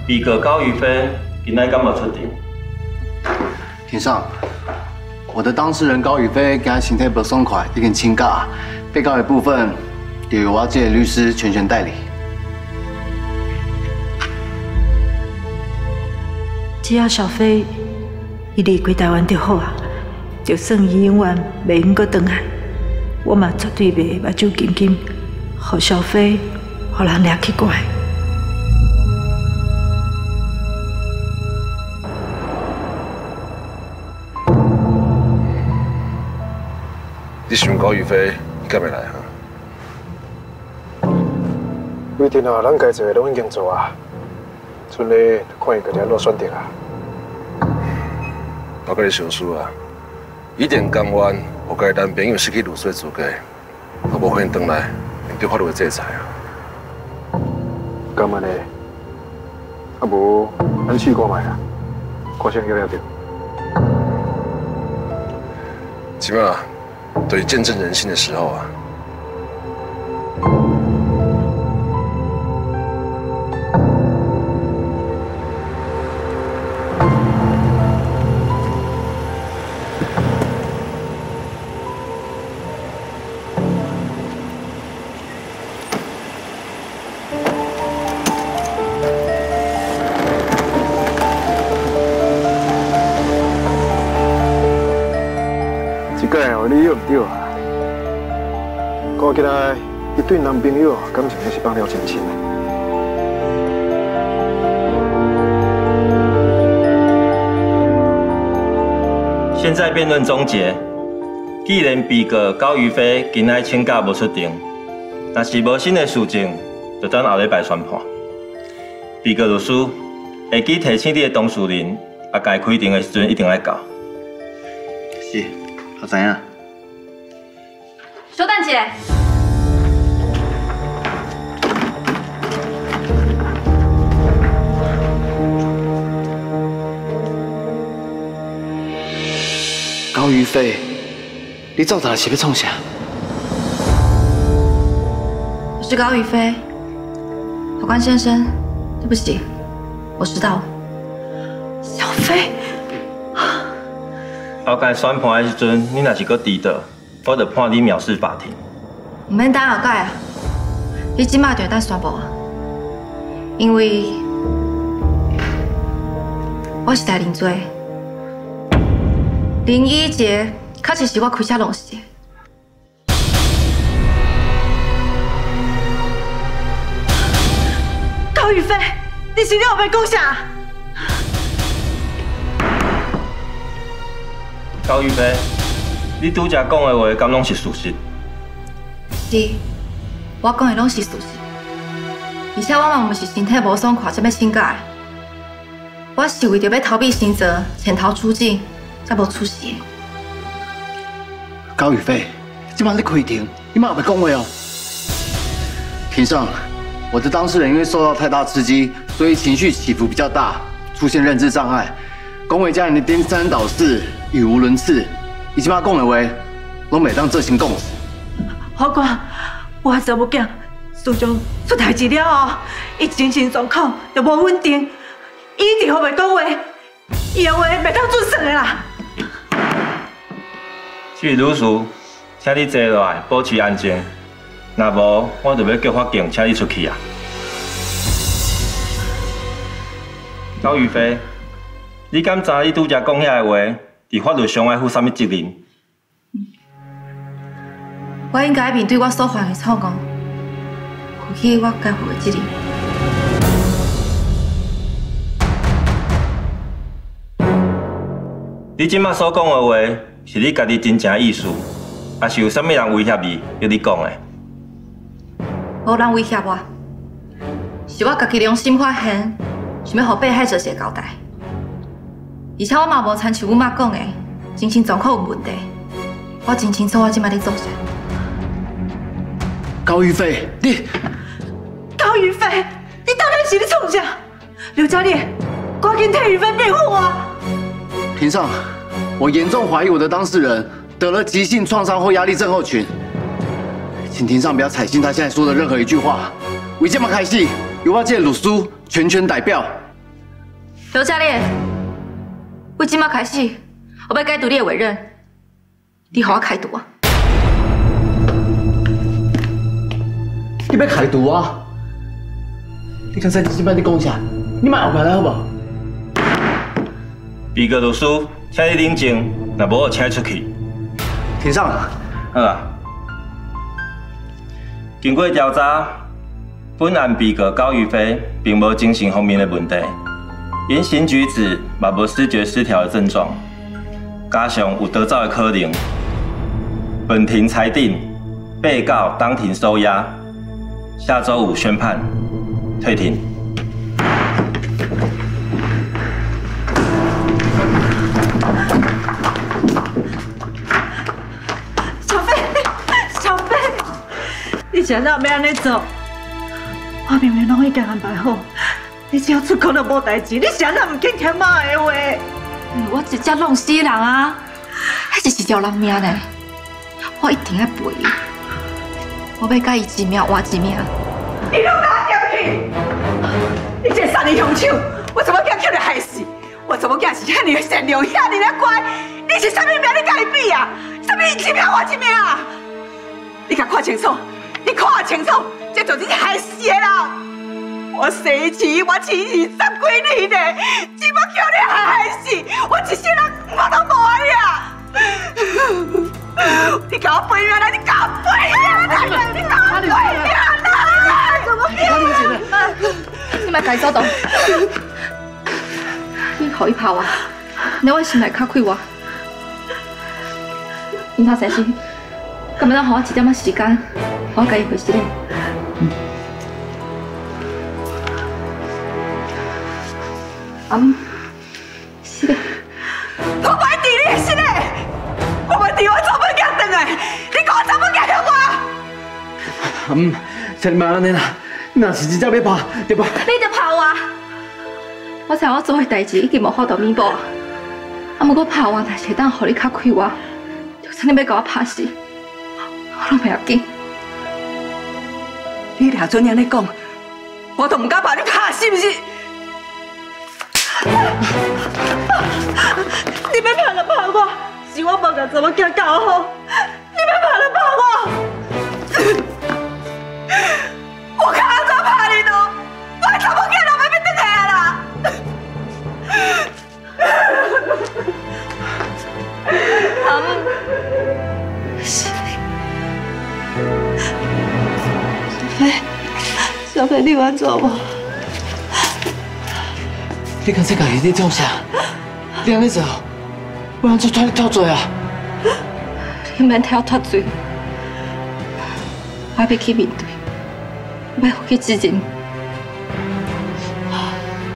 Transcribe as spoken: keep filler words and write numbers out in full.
被告高于飞今仔敢无出庭？ 庭上，我的当事人高宇飞今仔身体不爽快，已经请假，被告的部分就由我这个律师全权代理。 只要小飞伊离开台湾就好啊，就算伊永远袂用阁回来，我嘛绝对袂目睭紧紧，互小飞互人掠去关。 你想高宇飞敢会来哈？ 规定啊，咱该做的拢已经做啊，剩咧看伊家己安怎选择啊。 我甲你上诉啊，一定甘愿互家男朋友失去律师的资格，我无可能回来面对法律的制裁啊。 甘安尼，啊无咱试看卖啊，看谁要了着。 起码。 对，见证人性的时候啊， 这个哦，你又唔对啊！看起来，你对男朋友感情还是放了真深的。 现在辩论终结。既然被告高于飞今仔请假无出庭，若是无新的事证，就等后礼拜宣判。被告律师会记提醒你的当事人，啊，该开庭的时阵一定要到。 是，我知影。 稍等一下。 高于飞，你走哪是要创啥？ 我是高宇飞，法官先生，对不起，我知道了。 小飞， 后盖宣判的时阵，你若是搁迟到，我就判你藐视法庭。 唔免等后盖啊，你即马就等宣布啊，因为我是来认罪。 林依杰，确实是我开车弄死的。 高宇飞，你是了后要讲啥？ 高宇飞，你拄则讲的话，敢拢是事实？ 是，我讲的拢是事实。而且我嘛毋是身体无爽快才要请假的，我是为着要逃避刑责，潜逃出境。 才无出事。 高宇飞，今晚在开庭，你妈有要讲话哦。庭上，我的当事人因为受到太大刺激，所以情绪起伏比较大，出现认知障碍，讲话家人的颠三倒四，语无伦次。伊今晚讲的话，拢袂当做成讲。 法官，我查某囝自从出代志了后，伊精神状况就无稳定，伊一直好袂讲话，伊的话袂当准算的啦。 这位律师，请你坐落来，保持安静。若无，我就要叫法警请你出去啊！高宇飞，你敢知你拄则讲遐个话，伫法律上爱负啥物责任？ 我应该面对我所犯的错误，负起我该负的责任。 你即马所讲的话。 是你家己真正意思，还是有啥物人威胁你，要你讲的？ 无人威胁我，是我家己良心发现，想要互被害者一个交代。而且我嘛无参像阮妈讲的，精神状况有问题。我真清楚我即摆在做啥。 高宇飞，你高宇飞，你到底是咧创啥？刘嘉烈，赶紧替宇飞辩护啊！ 庭上。 我严重怀疑我的当事人得了急性创伤后压力症候群，请庭上不要采信他现在说的任何一句话。为这么开始，由我这律师全权代表， 刘家烈，为今麦开始，我要解除你的委任，你给我开除啊！ 你要开除我？你刚才即摆你讲啥？你莫后摆来好无？ 毕哥律师，请你冷静，若无我请你出去。 庭上， 好啊。经过调查，本案被告高玉飞并无精神方面的问题，言行举止嘛无思觉失调的症状，加上有逃走的可能。本庭裁定，被告当庭收押，下周五宣判，退庭。 小飞，小飞，你现在要安尼做？我明明拢已经安排好，你只要出口就无代志，你现在唔肯听妈的话。 我直接弄死人啊！迄是一条人命呢，我一定要赔伊。我要甲伊一命换一命。 你拢拿掉去！你这杀人凶手，我怎么敢叫你害死？我怎么敢是遐尼的善良，遐尼的乖？你是啥物命？你甲伊比啊？啥物一命换一命啊？你甲看清楚，你看清楚，这就是你害死的人！我生气，我气二十几年呢，只要叫你害死，我一世人我都无爱你啊！你给我赔命啦！你给我赔命啦！你给我赔命啦！怎么变？ 你莫家走动，你互伊拍我，让我心内较快活。樱桃先生，敢要咱互我一点仔时间，我甲伊回信咧。嗯，是的。 我不会伫你的心嘞，我不伫我做不行转来，你讲我做不行向我？ 嗯，像你妈安尼啦，你若是真正要拍，对吧？ 你得拍我！我知我做的代志已经无法度弥补啊，啊，不过拍我，但是会当互你较快活，就算你要甲我拍死，我拢袂要紧。 你俩准安尼讲，我都唔敢把你拍，是不是？你要拍就拍我，是我无甲怎么教教好，你要拍就拍我。我看安怎拍你都，我怎么见都要要转来啦！嗯，小飞，小飞，你有安怎无？ 你刚才家己在做啥？你安尼做，我安怎带你脱罪啊？ 你免替我脱罪，我要去面对，我要回去责任。